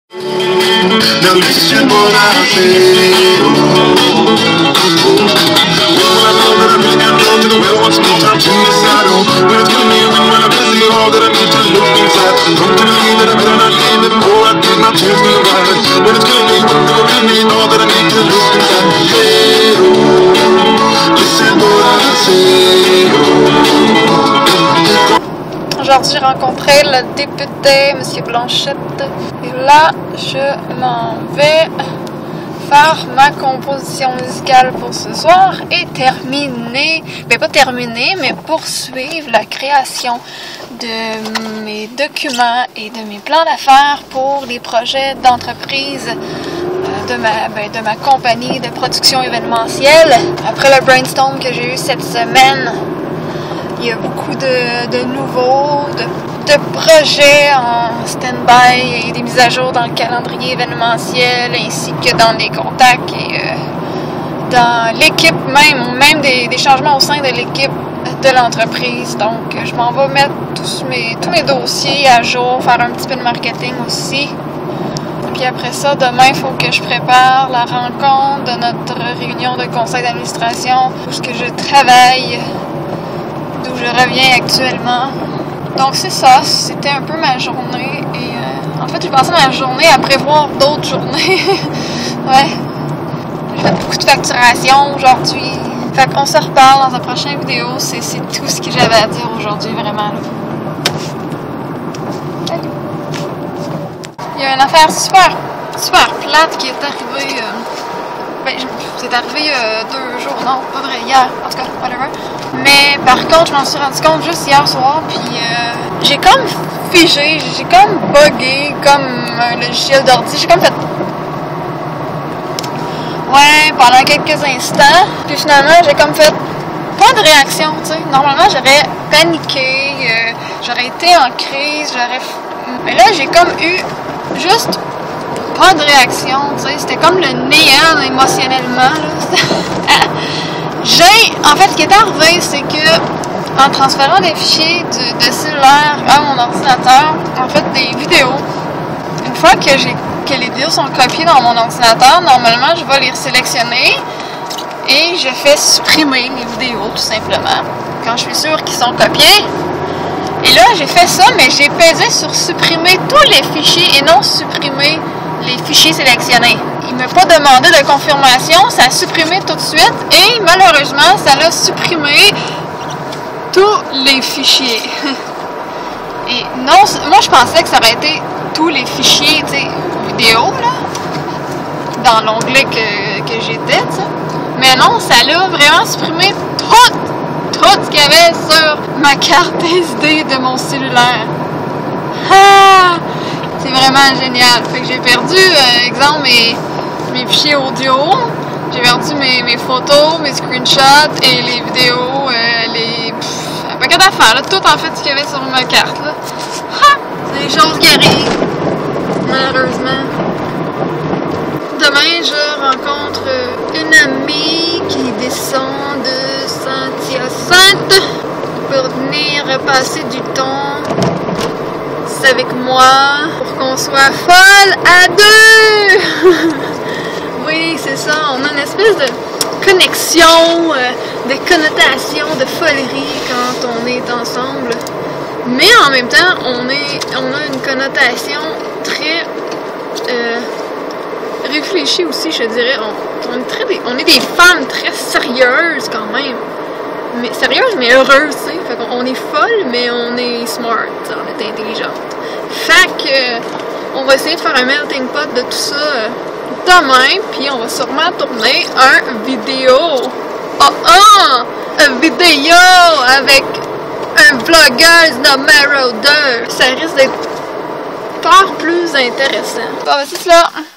Now listen what I say. Well, I know that I'm really down to the well once more time to the saddle. When it's gonna be when I'm busy, all that I need to look inside. Come to believe that I better not leave it before I get my chance to ride. When it's gonna be when I'm really all that I need to look inside. Hey, oh, listen what I say. Aujourd'hui, j'ai rencontré le député, M. Blanchette. Et là, je m'en vais faire ma composition musicale pour ce soir et terminer, mais pas terminer, mais poursuivre la création de mes documents et de mes plans d'affaires pour les projets d'entreprise de ma compagnie de production événementielle. Après le brainstorm que j'ai eu cette semaine, il y a beaucoup de nouveaux, de projets en stand-by et des mises à jour dans le calendrier événementiel ainsi que dans les contacts et dans l'équipe même des changements au sein de l'équipe de l'entreprise. Donc je m'en vais mettre tous mes dossiers à jour, faire un petit peu de marketing aussi. Puis après ça, demain, il faut que je prépare la rencontre de notre réunion de conseil d'administration où je travaille, d'où je reviens actuellement. Donc c'est ça, c'était un peu ma journée et en fait j'ai passé ma journée à prévoir d'autres journées. Ouais, j'ai fait beaucoup de facturation aujourd'hui. Fait qu'on se reparle dans une prochaine vidéo, c'est tout ce que j'avais à dire aujourd'hui vraiment. Salut! Il y a une affaire super plate qui est arrivée. C'est arrivé il y a 2 jours, non, pas vrai, hier, en tout cas, whatever. Mais par contre, je m'en suis rendu compte juste hier soir, puis j'ai comme figé, j'ai comme buggé, comme un logiciel d'ordi, j'ai comme fait... Ouais, pendant quelques instants, puis finalement, j'ai comme fait pas de réaction, tu sais. Normalement, j'aurais paniqué, j'aurais été en crise, mais là, j'ai comme eu juste... pas de réaction, tu sais, c'était comme le néant émotionnellement, là. En fait, ce qui est arrivé, c'est que en transférant des fichiers de cellulaire à mon ordinateur, en fait, des vidéos, une fois que les vidéos sont copiées dans mon ordinateur, normalement, je vais les sélectionner et je fais supprimer les vidéos, tout simplement, quand je suis sûre qu'ils sont copiés. Et là, j'ai fait ça, mais j'ai pesé sur supprimer tous les fichiers et non supprimer les fichiers sélectionnés. Il m'a pas demandé de confirmation, ça a supprimé tout de suite et malheureusement, ça l'a supprimé tous les fichiers. Et non, moi je pensais que ça aurait été tous les fichiers, tu sais, vidéo, là, dans l'onglet que j'étais, tu sais. Mais non, ça l'a vraiment supprimé tout ce qu'il y avait sur ma carte SD de mon cellulaire. Ah! C'est vraiment génial. Fait que j'ai perdu, exemple, mes fichiers audio, j'ai perdu mes photos, mes screenshots et les vidéos, un paquet d'affaires, tout en fait ce qu'il y avait sur ma carte. Là. Ha! C'est des choses qui arrivent, malheureusement. Demain, je rencontre une amie qui descend de Saint-Hyacinthe pour venir passer du temps avec moi pour qu'on soit folle à 2. Oui, c'est ça, on a une espèce de connexion, de connotation, de folerie quand on est ensemble. Mais en même temps, on a une connotation très réfléchie aussi, je dirais. On est des femmes très sérieuses quand même. Mais sérieuse mais heureuse, tu sais. Fait qu'on est folle, mais on est smart, on est intelligente. Fait que on va essayer de faire un melting pot de tout ça demain, puis on va sûrement tourner un vidéo. Un vidéo avec un vlogueuse de Marauder. Ça risque d'être fort plus intéressant. Bon, ben c'est cela.